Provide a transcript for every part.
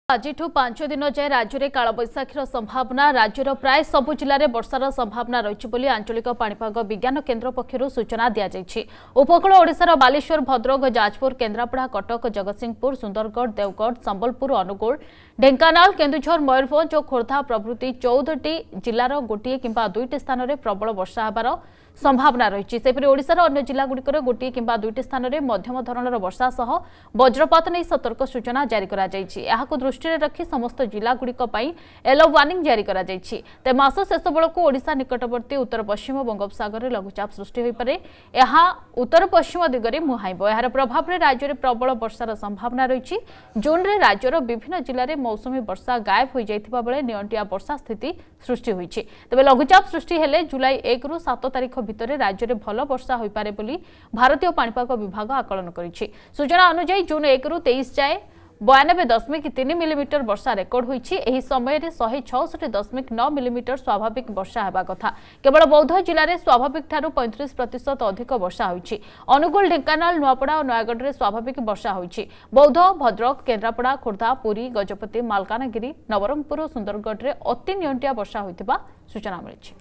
आज 5 दिन जाए राज्य में कालबैशाखीर संभावना राज्यर प्राय सबु जिले में वर्षार संभावना रही आंचलिक पाणीपाग विज्ञान केन्द्र पक्षर सूचना दी उपकूल ओडिशार बालेश्वर भद्रक जाजपुर केन्द्रापड़ा कटक जगतसिंहपुर सुंदरगढ़ देवगढ़ संबलपुर अनुगुल ढेंकानाल केन्दुझर मयूरभंज और खोर्धा प्रभृति 14टी जिलार गोटे किंबा 2टी स्थान में प्रबल वर्षा होबार संभावना रही सेपरि ओडिशार अन्य जिलागुड़िकर गोटे किंबा 2टी स्थान में मध्यम धरणर वर्षा सह वज्रपात नहीं सतर्क सूचना जारी करा जायछि। एहाकु दृष्टि रखी समस्त जिलागुड़िक पई येलो वार्निंग जारी करा जायछि। ते मास शेष बेलकु ओडिशा निकटवर्ती उत्तर पश्चिम बंगोपसागर में लघुचाप सृष्टि होई पारे। एहा उत्तर पश्चिम दिगरे मुहाइब। एहार प्रभाव में राज्य में प्रबल वर्षार संभावना रही। जून में राज्यर विभिन्न जिले में मौसुमी वर्षा गायब हो जाइथिबा बेले नियंटिया वर्षा स्थिति सृष्टि होईछि। तबे लघुचाप सृष्टि हेले जुलाई 1 रु 7 तारिख भितर राज्य में भल वर्षा हो पारे बोली भारतीय पाणीपाग विभाग आकलन करिछि। सूचना अनुसार जून 1 रु 23 जाए 92.3 मिलीमीटर वर्षा रेकर्ड होईछि। एही समय 166.9 मिलीमीटर स्वाभाविक वर्षा हेबा कथा। केवल बौद्ध जिले में स्वाभाविक ठारू 35% अधिक वर्षा होईछि। अनुगुल ढेंकानाल नुआपड़ा और नयागढ़ में स्वाभाविक वर्षा होईछि। बौद्ध भद्रक केन्द्रापड़ा खोर्धा पुरी गजपति मालकानगिरी नवरंगपुर और सुंदरगढ़ में अति नियंटिया वर्षा होइतिबा सूचना मिलिछि।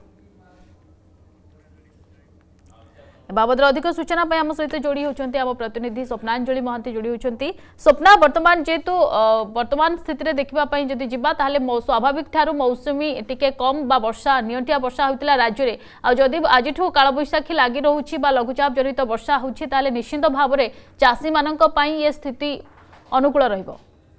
बाबद अधिक सूचना आम सहित जोड़ी होती आम प्रतिनिधि स्वप्नांजलि महांती जोड़ी होती। स्वप्ना वर्तमान जेहेतु वर्तमान स्थिति देखा जदि जीवा ताहले स्वाभाविक ठारू मौसुमी टिके कम बा वर्षा नियंटिया वर्षा होता राज्य में आदि आज कालबैशाखी लगी रोचे लघुचाप जनित वर्षा होती निश्चित भाव में चाषी मानक ये स्थिति अनुकूल रहिबो।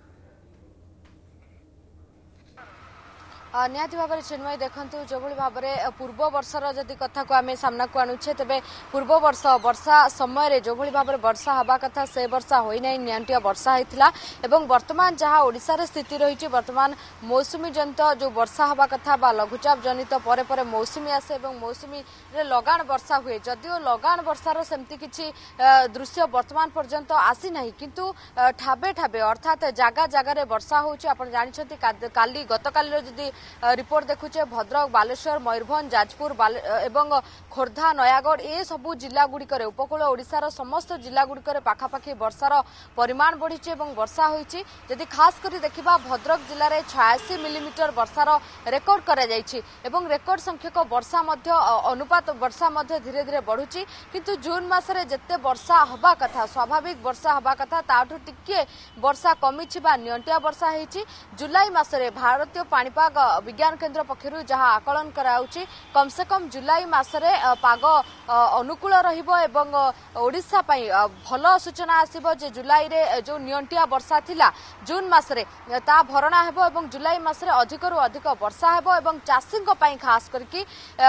निहाती भाव में चिन्मय देखु जो भाव में पूर्व वर्षर जदि कथा को आम सामना को आणुचे तेज पूर्व वर्ष वर्षा समय जो भाव में वर्षा हवा कथा से वर्षा होना नियंटिया वर्षा होता एवं वर्तमान जहाँ ओडिशार स्थिति रही वर्तमान मौसुमी जनित जो वर्षा हवा कथा बा लघुचाप जनित परे परे मौसुमी आसे मौसुमी रे लगान वर्षा हुए जदिओ लगान वर्षार सेमती किछि दृश्य वर्तमान पर्यंत आसी नहीं किंतु ठाबे ठाबे अर्थात जगह जगह वर्षा होउछि। आपण जानिछंती काली गतकाली जदि रिपोर्ट देखुचे भद्रक बालेश्वर मयूरभंज जाजपुर एवं खोर्धा नयागढ़ ए सबु जिला गुड़िकर उपकूल ओडिशार समस्त जिला गुड़िकर पाखापाखि वर्षार परिमाण बढ़ी वर्षा होईछि। जदि खास करी देखिबा भद्रक जिले में 86 मिलीमीटर वर्षार रेकर्ड करा जायछि एवं रेकर्ड संख्यक वर्षा मध्य अनुपात वर्षा मध्य धीरे धीरे बढ़ुछि किंतु जून मासरे जत्ते वर्षा हबा कथा स्वाभाविक वर्षा हबा कथा ताठू टिके वर्षा कमिछि बा नियंटिया वर्षा हेछि। जुलाई मासरे भारतीय पाणीपाग विज्ञान केन्द्र पक्षर जहाँ आकलन कराउछि कम से कम जुलाई मासरे पाग अनुकूल रहिबो एवं ओडिशा पई भल सूचना आसिबो जे जुलाई रे जो नियंटिया वर्षा थिला जून मासरे ता भरणा हेबो एवं जुलाई मासरे अधिकरु अधिक वर्षा हेबो एवं चाषीक पई खास करके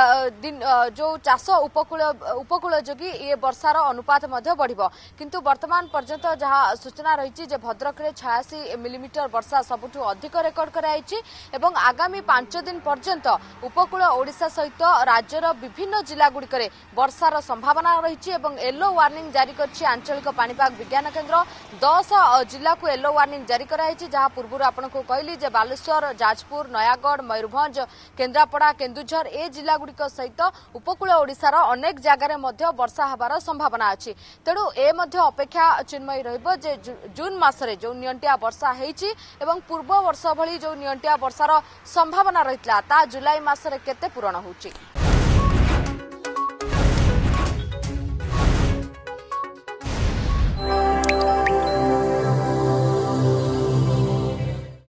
जो चाष उपकूल जोगी ये वर्षार अनुपात मध्य बढ़िबो किंतु वर्तमान पर्यंत जहाँ सूचना रही जे भद्रक रे 86 मिलीमीटर वर्षा सबुठु अधिक रेकर्ड कराइछि एवं आगामी 5 दिन पर्यंत उपकूल ओडिशा सहित राज्यर विभिन्न जिला गुड़िकर वर्षार संभावना रही येलो वार्निंग जारी करछि आंचलिक पाणीपाग विज्ञान केन्द्र 10 जिला को येलो वार्निंग जारी कराई जहाँ पूर्व आपको कहली जे बालेश्वर जाजपुर नयागढ़ मयूरभंज केन्द्रापड़ा केन्दुझर ए जिला गुड़िक सहित उपकूल ओडिशार अनेक जगार वर्षा हबार संभावना अच्छी। तेणु ए अपेक्षा चिन्मयी रहिबो जे जून मासरे जो नियंटिया वर्षा हेछि एवं पूर्व वर्ष भली जो नियंटिया वर्षार संभावना रही जुलाई मासरे केते पूरण होछि।